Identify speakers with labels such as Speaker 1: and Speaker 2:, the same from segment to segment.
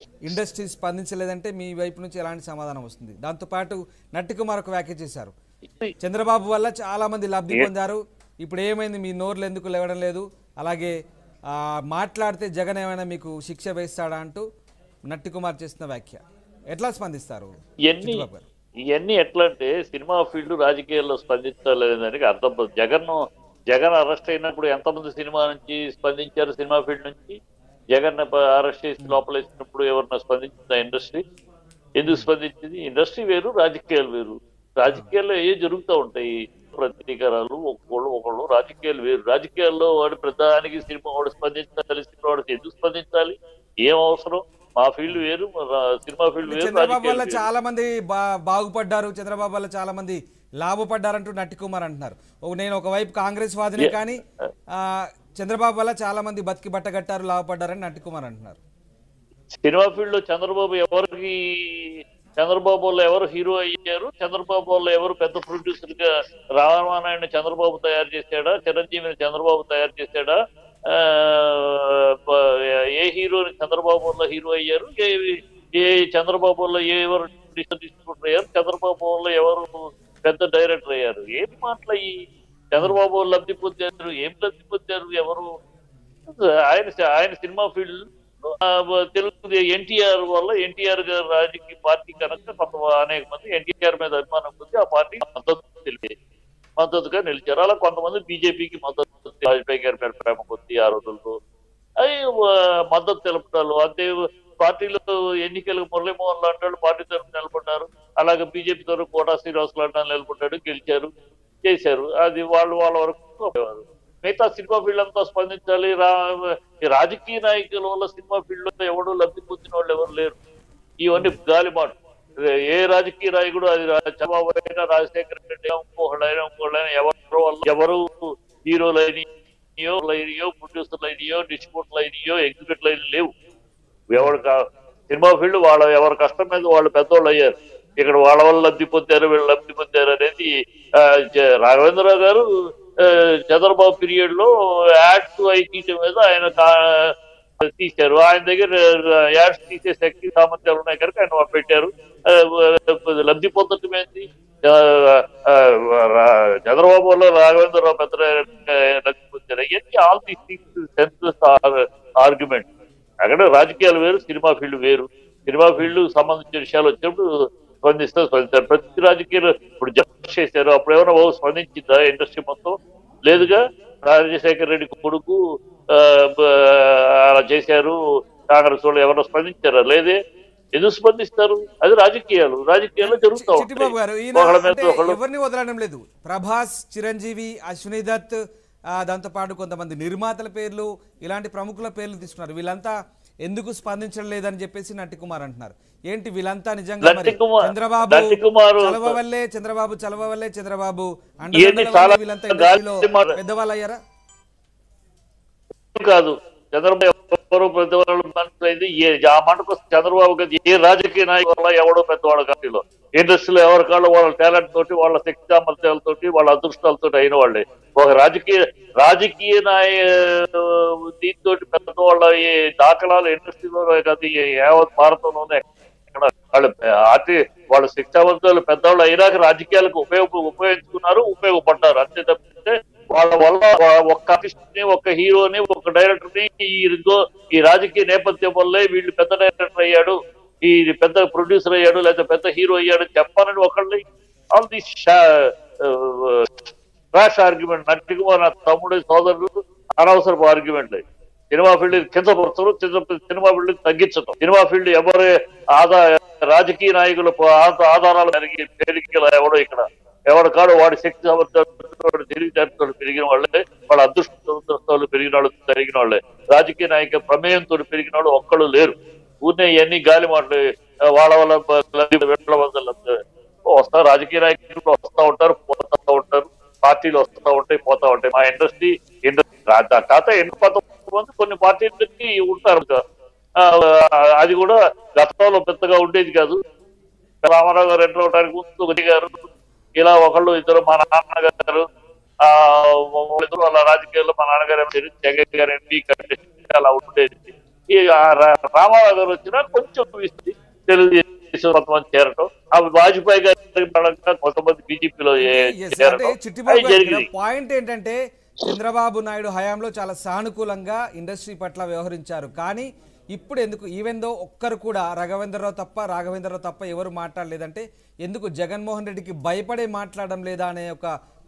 Speaker 1: Industry స్పందించలేదంటే మీ వైపు నుంచి ఎలాంటి సమాధానం వస్తుంది? దాంతోపాటు నట్టి కుమార్ ఒక వ్యాఖ్య చేశారు, చంద్రబాబు వల్ల చాలా మంది లబ్ధి పొందారు, ఇప్పుడు ఏమైంది మీ నోర్లు ఎందుకు లేవడం లేదు, అలాగే మాట్లాడితే జగన్ ఏమైనా మీకు శిక్ష వేస్తాడా అంటూ నట్టి కుమార్ చేస్తున్న వ్యాఖ్య ఎట్లా స్పందిస్తారు?
Speaker 2: ఇవన్నీ ఎట్లా అంటే సినిమా ఫీల్డ్ రాజకీయాల్లో స్పందించలేదని అర్థం. జగన్ అరెస్ట్ అయినప్పుడు ఎంతమంది సినిమా నుంచి స్పందించారు? సినిమా ఫీల్డ్ నుంచి జగన్ అరెస్ట్ చేసి లోపల వేసినప్పుడు ఎవరన్నా స్పందించిందా? ఇండస్ట్రీ ఎందుకు స్పందించింది? ఇండస్ట్రీ వేరు, రాజకీయాలు వేరు. రాజకీయాల్లో ఏ జరుగుతూ ఉంటాయి, ప్రతీకారాలు, ఒకళ్ళు రాజకీయాలు వేరు. రాజకీయాల్లో వాడు ప్రధానికి సినిమా వాడు స్పందించాలి, సినిమా వాడికి ఎందుకు స్పందించాలి, ఏం అవసరం? మా ఫీల్డ్ వేరు, సినిమా ఫీల్డ్ వేరు.
Speaker 1: చంద్రబాబు వల్ల చాలా మంది బాగుపడ్డారు, చంద్రబాబు వల్ల చాలా మంది లాభపడ్డారంటూ నట్టి కుమార్ అంటున్నారు. నేను ఒకవైపు కాంగ్రెస్ వాదినే, కానీ చంద్రబాబు వల్ల చాలా మంది బతికి బట్టగట్టారు, లాభపడ్డారని నట్టి కుమార్ అంటున్నారు.
Speaker 2: సినిమా ఫీల్డ్ లో చంద్రబాబు వల్ల ఎవరు హీరో అయ్యారు? చంద్రబాబు వల్ల ఎవరు పెద్ద ప్రొడ్యూసర్ గా? రామానాయుడిని చంద్రబాబు తయారు చేశాడా? చిరంజీవిని చంద్రబాబు తయారు చేశాడా? ఏ హీరోని చంద్రబాబు వల్ల హీరో అయ్యారు? ఏ చంద్రబాబు వల్ల ఎవరు డిస్ట్రిబ్యూటర్ అయ్యారు? చంద్రబాబు వల్ల ఎవరు పెద్ద డైరెక్టర్ అయ్యారు? ఏం మాట్లాడి చంద్రబాబు లబ్ధి పొందారు? ఏం లబ్ధి పొందారు? ఎవరు? ఆయన సినిమా ఫీల్డ్ తెలుగు ఎన్టీఆర్ వల్ల, ఎన్టీఆర్ గారు రాజకీయ పార్టీ కనుక అనేక మంది ఎన్టీఆర్ మీద అభిమానం పొంది ఆ పార్టీ మద్దతుగా నిలిచారు. అలా కొంతమంది బీజేపీకి మద్దతు, వాజ్పేయి గారి మీద ప్రేమ కొద్ది ఆ రోజుల్లో అవి మద్దతు తెలపడాలు. అంతే పార్టీలో ఎన్నికలకు మురళీమోహన్ లాంటి వాళ్ళు పార్టీ తరఫున నిలబడ్డారు. అలాగే బీజేపీ తరఫు కోటా శ్రీనివాస్ లాంటి నిలబడ్డాడు, గెలిచారు, చేశారు. అది వాళ్ళ వరకు. మిగతా సినిమా ఫీల్డ్ అంతా స్పందించాలి. రాజకీయ నాయకుల వల్ల సినిమా ఫీల్డ్ లో ఎవరు లబ్ధి పొందిన వాళ్ళు ఎవరు లేరు. ఇవన్నీ గాలిమాట. ఏ రాజకీయ నాయకుడు, అది చంద్రబాబు అయినా, రాజశేఖర రెడ్డి, ఇంకోళ్ళైనా ఎవరు హీరోలు అయినాయో, ప్రొడ్యూసర్లు అయినాయో, డిస్ట్రిబ్యూటర్లు అయినాయో, ఎగ్జిక్యూటివ్లు అయినా లేవు. ఎవరు సినిమా ఫీల్డ్ ఎవరి కష్టం మీద వాళ్ళు పెద్దోళ్ళు అయ్యారు. ఇక్కడ వాళ్ళ వల్ల లబ్ధి పొందారు, వీళ్ళు లబ్ధి పొందారు అనేది రాఘవేంద్రరావు గారు చంద్రబాబు పీరియడ్ లో యాడ్స్ అవి తీయటం మీద ఆయన తీశారు. ఆయన దగ్గర యాడ్స్ తీసే శక్తి సామర్థ్యాలు ఉన్నాయి కనుక ఆయన పెట్టారు. లబ్ధి పొందటం ఏంటి? చంద్రబాబు వల్ల రాఘవేంద్రరావు పెద్ద లబ్ధి పొందారు. ఇవన్నీ ఆల్ ది సెన్సెస్ ఆర్గ్యుమెంట్. అక్కడ రాజకీయాలు వేరు, సినిమా ఫీల్డ్ వేరు. సినిమా ఫీల్డ్ సంబంధించిన విషయాలు వచ్చినప్పుడు స్పందిస్తారు. ప్రతి రాజకీయాలు ఇప్పుడు జడ్జ్ చేశారు, అప్పుడు ఏమైనా స్పందించిందా ఇండస్ట్రీ మొత్తం? లేదుగా. రాజశేఖర రెడ్డి కొడుకు అలా చేశారు, కాంగ్రెస్ వాళ్ళు ఎవరైనా స్పందించారా? లేదే. ఎందుకు స్పందిస్తారు? అది రాజకీయాల్లో జరుగుతూ ఉంటాయి.
Speaker 1: ఎవరిని వదలడం లేదు. ప్రభాస్, చిరంజీవి, అశ్విని దత్, దాంతో పాటు కొంతమంది నిర్మాతల పేర్లు, ఇలాంటి ప్రముఖుల పేర్లు తీసుకున్నారు. వీళ్ళంతా ఎందుకు స్పందించడం లేదని చెప్పేసి నట్టి కుమార్ అంటున్నారు. ఏంటి వీళ్ళంతా నిజంగా చంద్రబాబు వీళ్ళంతా పెద్దవాళ్ళు అయ్యారా?
Speaker 2: కాదు, చంద్రబాబు ఎవరు పెద్దవాళ్ళు మనసులైంది. ఆ మాటకు చంద్రబాబు ఏ రాజకీయ నాయకుల వల్ల ఎవడో పెద్దవాళ్ళ పార్టీలో ఇండస్ట్రీలో ఎవరి కాళ్ళు వాళ్ళ టాలెంట్ తోటి, వాళ్ళ శక్తి సామర్థ్యాలతోటి, వాళ్ళ అదృష్టాలతో అయిన వాళ్ళే. ఒక రాజకీయ దీంతో పెద్దవాళ్ళ దాఖలాలు ఇండస్ట్రీలో కాదు, యావత్ భారతంలోనే వాళ్ళ శిక్షావంతులు పెద్దవాళ్ళు అయినాక రాజకీయాలకు ఉపయోగించుకున్నారు, ఉపయోగపడ్డారు. అంతే తప్పితే వాళ్ళ వల్ల ఒక్క ఆర్టిస్ట్ ని, ఒక్క హీరోని, ఒక డైరెక్టర్ ని ఈ రాజకీయ నేపథ్యం వల్లే వీళ్ళు పెద్ద డైరెక్టర్ అయ్యాడు, ఈ పెద్ద ప్రొడ్యూసర్ అయ్యాడు, లేదా పెద్ద హీరో అయ్యాడు చెప్పాలని ఒకళ్ళని all the rash argument. Natti Kumar నా తమ్ముడు, సోదరులు అనవసరపు ఆర్గ్యుమెంట్. సినిమా ఫీల్డ్ కించపరచడం, సినిమా ఫీల్డ్ తగ్గించడం. సినిమా ఫీల్డ్ ఎవరు రాజకీయ నాయకుల ఆధారాలు పెరిగి ఎవడో ఇక్కడ ఎవరి కాడు వాడి శక్తి సామర్థ్యాలు తెలివితేటతో పెరిగిన వాళ్ళే, వాళ్ళ అదృష్టాలు పెరిగిన వాళ్ళు పెరిగిన వాళ్ళే. రాజకీయ నాయక ప్రమేయంతో పెరిగిన వాళ్ళు ఒక్కళ్ళు లేరు. ఊరినే ఇవన్నీ గాలి మాటలు. వాళ్ళ వల్ల వస్తారు, రాజకీయ నాయకులు వస్తూ ఉంటారు, పోతా ఉంటారు, పార్టీలు వస్తూ ఉంటాయి, పోతా ఉంటాయి. మా ఇండస్ట్రీ కాత కొంతమంది కొన్ని పార్టీలకి ఉంటారు. అది కూడా గతంలో పెద్దగా ఉండేది కాదు. రామారావు గారు ఎంటర్ అవడానికి ముందు ఒకటి గారు ఇలా ఒకళ్ళు ఇద్దరు, మా నాన్నగారు వాళ్ళ రాజకీయాల్లో మా నాన్నగారు జగన్ గారు ఎంపీ అలా ఉండేది. ఈ రామారావు గారు వచ్చినా కొంచెం తెలుగుదేశం కొంతమంది చేరటం, ఆ వాజ్పేయి గారి పరంగా కొంతమంది బీజేపీలో జరిగింది.
Speaker 1: పాయింట్ ఏంటంటే చంద్రబాబు నాయుడు హయాంలో చాలా సానుకూలంగా ఇండస్ట్రీ పట్ల వ్యవహరించారు. కానీ ఇప్పుడు ఎందుకు ఈవెందో ఒక్కరు కూడా రాఘవేంద్రరావు తప్ప ఎవరు మాట్లాడలేదంటే ఎందుకు జగన్మోహన్ రెడ్డికి భయపడే మాట్లాడడం లేదా అనే ఒక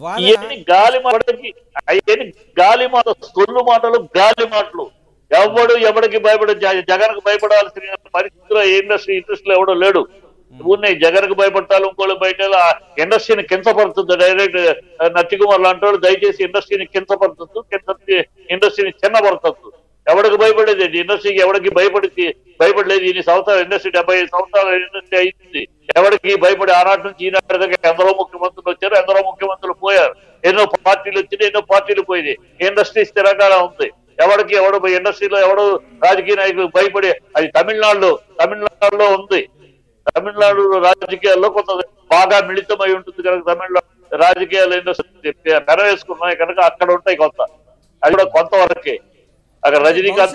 Speaker 2: గాలి మాట, సొల్లు మాటలు, గాలి మాటలు. ఎవడికి భయపడే, జగన్ కు భయపడాల్సిన పరిస్థితిలో ఇండస్ట్రీలో ఎవడో లేడు. ఉన్నాయి జగన్ కు భయపడతారు, ఇంకోళ్ళు బయట ఇండస్ట్రీని కించపడుతుంది. డైరెక్ట్ నట్టికుమార్ లాంటి వాళ్ళు దయచేసి ఇండస్ట్రీని కించపడుతుంది, ఇండస్ట్రీని చిన్నపడుతుంది. ఎవరికి భయపడేది ఇండస్ట్రీకి? ఎవరికి భయపడలేదు. ఇన్ని సంవత్సరాలు ఇండస్ట్రీ 75 సంవత్సరాల ఇండస్ట్రీ అయింది. ఎవరికి భయపడి ఆనాటి నుంచి ఈనాటి దాకా ఎందరో ముఖ్యమంత్రులు వచ్చారు, ఎందరో ముఖ్యమంత్రులు పోయారు, ఎన్నో పార్టీలు వచ్చినాయి, ఎన్నో పార్టీలు పోయింది. ఇండస్ట్రీ స్థిరంగా ఉంది. ఎవడు ఇండస్ట్రీలో ఎవడు రాజకీయ నాయకులు భయపడి, అది తమిళనాడులో ఉంది. తమిళనాడు రాజకీయాల్లో కొంత బాగా మిళితమై ఉంటుంది కనుక తమిళనాడు రాజకీయాలు ఇండస్ట్రీ నెరవేసుకున్నాయి కనుక అక్కడ ఉంటాయి కొంత. అది కూడా కొంతవరకే. అక్కడ రజనీకాంత్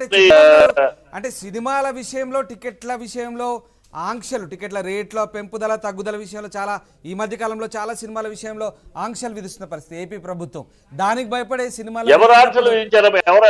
Speaker 1: అంటే సినిమాల విషయంలో, టికెట్ల విషయంలో ఆంక్షలు, టికెట్ల రేట్ల పెంపుదల తగ్గుదల విషయంలో చాలా ఈ మధ్య కాలంలో చాలా సినిమాల విషయంలో ఆంక్షలు విధిస్తున్న పరిస్థితి ఏపీ ప్రభుత్వం. దానికి భయపడే సినిమాలు
Speaker 2: ఎవరు ఆంక్షలు విధించారు?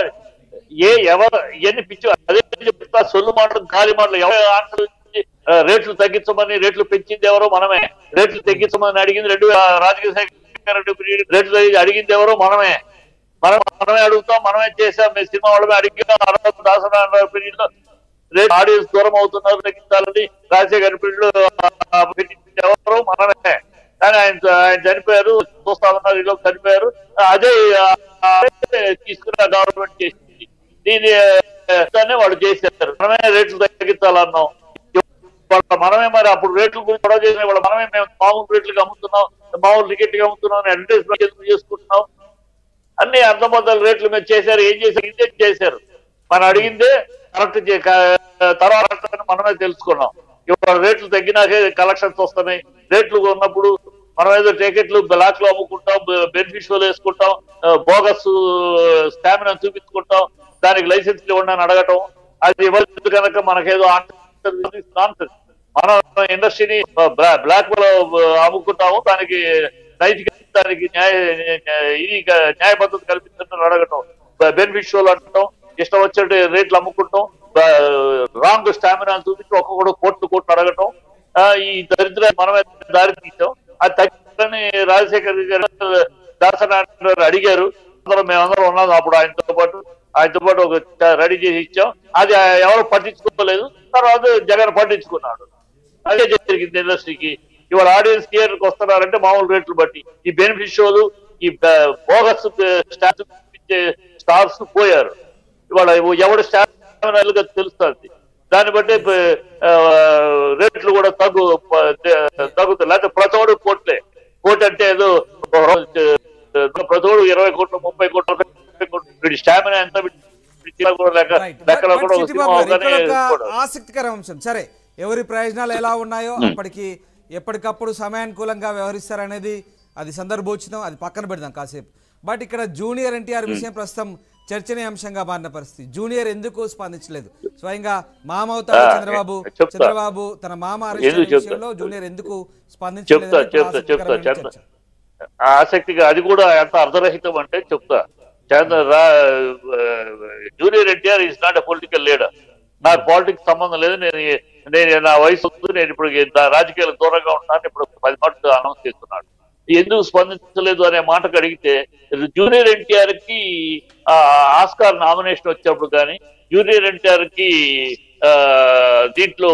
Speaker 2: ఎన్ని పిచ్చి అదే చెప్తా, సొల్లు మాటలు, గాలి మాటలు. ఎవరు ఆంక్షలు రేట్లు తగ్గించమని, రేట్లు పెంచింది ఎవరో మనమే. రేట్లు తగ్గించమని అడిగింది రాజకీయ రేట్లు అడిగింది ఎవరో మనమే అడుగుతాం, మనమే చేసాం. మేము సినిమా వాళ్ళమే అడిగాం. దాసనారాయణ పీరియడ్ లో ఆడియన్స్ దూరం అవుతున్నారు, తగ్గించాలని రాజశేఖర్ పీరియడ్ లో పెట్టింది ఎవరో మనమే. కానీ ఆయన చనిపోయారు, చూస్తా ఉన్నారు, ఈలో చనిపోయారు. అదే తీసుకున్న గవర్నమెంట్ చేసింది. దీన్ని వాళ్ళు చేశారు. మనమే రేట్లు తగ్గించాలన్నాం. మనమే మరి అప్పుడు రేట్ల గురించి గొడవ చేసిన వాళ్ళు మనమే. మేము మామూలు రేట్లుగా అమ్ముతున్నాం, మామూలు టికెట్గా అమ్ముతున్నాం, అడ్వర్టైజ్మెంట్ చేసుకుంటున్నాం. అన్ని అర్థబద్దాల రేట్లు మేము చేశారు. ఏం చేశారు? ఇదే చేశారు. మనం అడిగిందే కరెక్ట్ తర్వాత మనమే తెలుసుకున్నాం. ఇప్పుడు రేట్లు తగ్గినాకే కలెక్షన్స్ వస్తున్నాయి. రేట్లు ఉన్నప్పుడు మనం ఏదో టికెట్లు బ్లాక్ లో అమ్ముకుంటాం, బెనిఫిషియల్ వేసుకుంటాం, బోగస్ స్టామినా చూపించుకుంటాం, దానికి లైసెన్స్ ఇవ్వండి అని అడగటం. అది ఇవ్వలేదు కనుక మనకేదో మనం ఇండస్ట్రీని బ్లాక్ లో అమ్ముకుంటాము, దానికి నైతిక, దానికి న్యాయ పద్ధతి కల్పించడం అడగటం, బెనిఫిషియల్ అంటాం, ఇష్టం వచ్చే రేట్లు అమ్ముకుంటాం, రాంగ్ స్టామినా చూపించి ఒక్కొక్కడు కోట్లు అడగటం. ఈ దరిద్ర మనమే దారి తీసాం. అది తగ్గిని రాజశేఖర్ గారు దాసనారాయణ అడిగారు. మేమందరం ఉన్నాం అప్పుడు ఆయనతో పాటు ఒక రెడీ చేసి ఇచ్చాం. అది ఎవరు పట్టించుకోలేదు. తర్వాత జగన్ పట్టించుకున్నాడు. అదే జరిగింది ఇండస్ట్రీకి. ఇవాళ ఆడియన్స్ థియేటర్కి వస్తున్నారంటే మామూలు రేట్లు బట్టి. ఈ బెనిఫిషియల్, ఈ బోగస్ స్టార్స్ పోయారు. ఇవాళ ఎవడు స్టామినాలుగా తెలుస్తుంది. దాన్ని బట్టి రేట్లు కూడా తగ్గుతాయి. లేకపోతే ప్రతోడు కోటి అంటే ఏదో ప్రతోడు 20 కోట్లు, 30 కోట్లు, 40 కోట్లు స్టామినా ఎంత
Speaker 1: ఆసక్తికర అంశం. సరే, ఎవరి ప్రయోజనాలు ఎలా ఉన్నాయో ఎప్పటికప్పుడు సమయానుకూలంగా వ్యవహరిస్తారనేది అది సందర్భోచితం, అది పక్కన పెడదాం కాసేపు. బట్ ఇక్కడ జూనియర్ ఎన్టీఆర్ విషయం ప్రస్తుతం చర్చనీయాంశంగా మారిన పరిస్థితి. జూనియర్ ఎందుకు స్పందించలేదు? స్వయంగా మామ అవుతాడు చంద్రబాబు తన మామ అరెస్ట్ విషయంలో జూనియర్ ఎందుకు స్పందించలేదు?
Speaker 2: ఆసక్తిగా అది కూడా ఎంత అర్ధరహితం అంటే చెప్తా. Junior NTR is not a political leader. నాకు పాలిటిక్స్ సంబంధం లేదు. నేను నా వయసు నేను ఇప్పుడు రాజకీయాలకు దూరంగా ఉంటాను. ఇప్పుడు 10 మాటలు అనౌన్స్ చేస్తున్నాడు. ఎందుకు స్పందించలేదు అనే మాటకు అడిగితే, జూనియర్ ఎన్టీఆర్ కి ఆస్కార్ నామినేషన్ వచ్చేప్పుడు కానీ, జూనియర్ ఎన్టీఆర్ కి దీంట్లో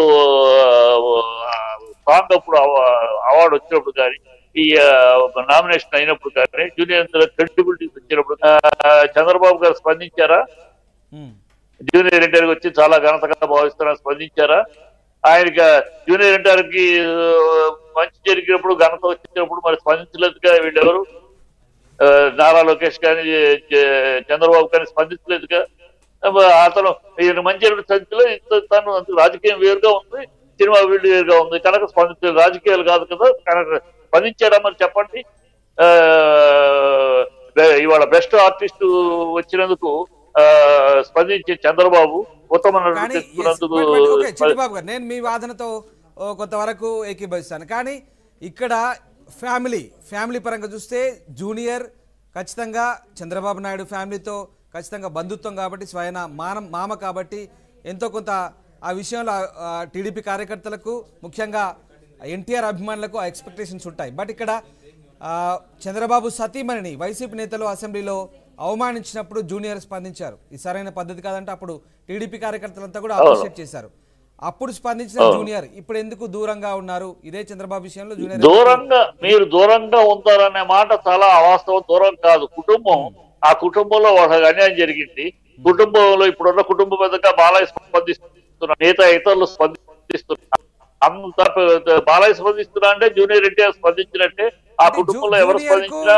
Speaker 2: సాంగ్ అప్పుడు అవార్డు వచ్చినప్పుడు కానీ, ఈ నామినేషన్ అయినప్పుడు కానీ, జూనియర్ ఎన్టీఆర్ క్రెడిబిలిటీ వచ్చినప్పుడు చంద్రబాబు గారు స్పందించారా? జూనియర్ ఎన్టీఆర్ వచ్చి చాలా ఘనతగా భావిస్తున్నా స్పందించారా? ఆయనకి జూనియర్ ఎన్టీఆర్ కి మంచి జరిగినప్పుడు, ఘనత వచ్చినప్పుడు మరి స్పందించలేదుగా వీళ్ళెవరు? నారా లోకేష్ కానీ చంద్రబాబు కానీ స్పందించలేదుగా. అతను ఈయన మంచి సంఖ్యలో తను రాజకీయం వేరుగా ఉంది, సినిమా వీళ్ళు వేరుగా ఉంది కనుక స్పందించలేదు. రాజకీయాలు కాదు కదా కనుక స్పందించాడా మరి చెప్పండి. ఇవాళ బెస్ట్ ఆర్టిస్ట్ వచ్చినందుకు స్పందించే చంద్రబాబు ఉత్తమ నటుడు
Speaker 1: కానీ
Speaker 2: తెచ్చుకున్నందుకు
Speaker 1: ఓకే చిట్టిబాబు గారు, నేను మీ వాదనతో కొంతవరకు ఏకీభవిస్తాను. కానీ ఇక్కడ ఫ్యామిలీ పరంగా చూస్తే జూనియర్ ఖచ్చితంగా చంద్రబాబు నాయుడు ఫ్యామిలీతో ఖచ్చితంగా బంధుత్వం కాబట్టి, స్వయన మామ కాబట్టి ఎంతో కొంత ఆ విషయంలో టీడీపీ కార్యకర్తలకు ముఖ్యంగా ఎన్టీఆర్ అభిమానులకు ఆ ఎక్స్పెక్టేషన్స్ ఉంటాయి. బట్ ఇక్కడ చంద్రబాబు సతీమణిని వైసీపీ నేతలు అసెంబ్లీలో అవమానించినప్పుడు జూనియర్ స్పందించారు. ఇది సరైన పద్ధతి కాదంటే అప్పుడు టీడీపీ కార్యకర్తలంతా కూడా అప్రిషియేట్ చేశారు. అప్పుడు స్పందించిన జూనియర్ ఇప్పుడు ఎందుకు దూరంగా ఉన్నారు? ఇదే చంద్రబాబు విషయంలో జూనియర్
Speaker 2: మీరు దూరంగా ఉంటారనే మాట చాలా అవాస్తవం. దూరం కాదు, కుటుంబం. ఆ కుటుంబంలో వాళ్ళకి అన్యాయం జరిగింది. కుటుంబంలో ఇప్పుడున్న కుటుంబ పెద్దగా బాలయ్య స్పందిస్తున్నారు, మిగతా ఇతరులు స్పందిస్తున్నారు. అంత బాలయ్య స్పందిస్తున్నా అంటే జూనియర్ ఎన్టీఆర్ స్పందించినట్టే. ఆ కుటుంబంలో ఎవరు స్పందించినా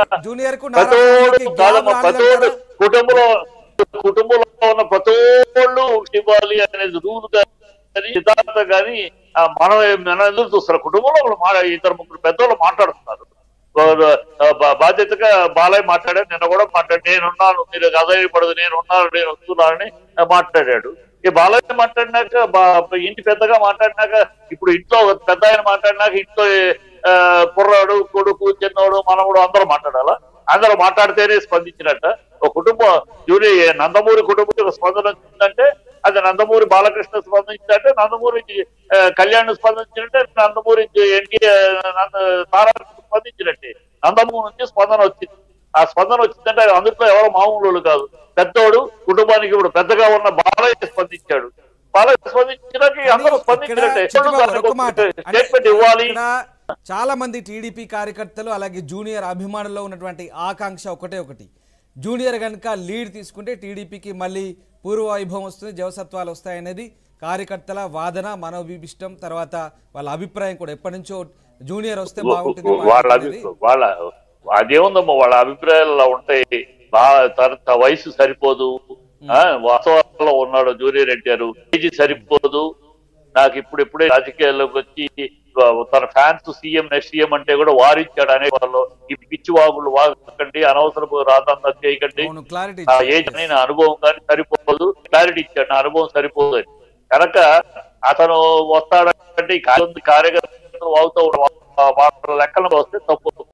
Speaker 2: ప్రతోడు కుటుంబంలో ఉన్న ప్రతోళ్ళు ఇవ్వాలి అనేది రూల్ కానీ సిద్ధాంతం కానీ మనం ఎదురు చూస్తారు. కుటుంబంలో ఇద్దరు ముగ్గురు పెద్దోళ్ళు మాట్లాడుతున్నారు. బాధ్యతగా బాలయ్య మాట్లాడాడు, నిన్న కూడా మాట్లాడు, నేనున్నాను, మీరు అధైర్యపడదు, నేనున్నాను, నేను వస్తున్నానని మాట్లాడాడు. ఈ బాలయ్య మాట్లాడినాక ఇంటి పెద్దగా మాట్లాడినాక, ఇప్పుడు ఇంట్లో పెద్ద ఆయన మాట్లాడినాక ఇంట్లో కుర్రాడు, కొడుకు, చిన్నోడు, మనవడు అందరూ మాట్లాడాలా? అందరూ మాట్లాడితేనే స్పందించినట్ట. ఒక కుటుంబం నందమూరి కుటుంబం స్పందన వచ్చిందంటే అది నందమూరి బాలకృష్ణ స్పందించినట్టే, నందమూరి కళ్యాణ్ స్పందించినట్టే, నందమూరి తారా స్పందించినట్టే. నందమూరి నుంచి స్పందన వచ్చింది. ఆ స్పందన వచ్చిందంటే అందులో ఎవరో మామూలు కాదు, పెద్దోడు, కుటుంబానికి ఇప్పుడు పెద్దగా ఉన్న బాలయ్య స్పందించాడు. బాలయ్య స్పందించినాక అందరూ స్పందించినట్టే. స్టేట్మెంట్ ఇవ్వాలి.
Speaker 1: చాలా మంది టీడీపీ కార్యకర్తలు అలాగే జూనియర్ అభిమానుల్లో ఉన్నటువంటి ఆకాంక్ష ఒకటి, జూనియర్ కనుక లీడ్ తీసుకుంటే టీడీపీకి మళ్ళీ పూర్వ వైభవం వస్తుంది, జవసత్వాలు వస్తాయనేది కార్యకర్తల వాదన, మనోభిష్టం. తర్వాత వాళ్ళ అభిప్రాయం కూడా ఎప్పటి నుంచో జూనియర్ వస్తే బాగుంటుంది.
Speaker 2: అదేముందమ్మా, వాళ్ళ అభిప్రాయాలు ఉంటాయి. వయసు సరిపోదు, వాస్తవాల్లో ఉన్నాడు జూనియర్ ఎన్టీఆర్, ఏజీ సరిపోదు. నాకు ఇప్పుడే రాజకీయాల్లోకి వచ్చి తన ఫ్యాన్స్ నెక్స్ట్ సీఎం అంటే కూడా వారించాడు అనే వాళ్ళు. ఈ పిచ్చి వాగులు వాగకండి, అనవసరపు రాతంతా చేయకండి, ఏజ్ అని నా అనుభవం కానీ సరిపోదు, క్లారిటీ ఇచ్చాడు, నా అనుభవం సరిపోదు అని. కనుక అతను వస్తాడంటే కార్యకర్తలు వాగుతూ వాళ్ళ లెక్కలకు వస్తే తప్పు.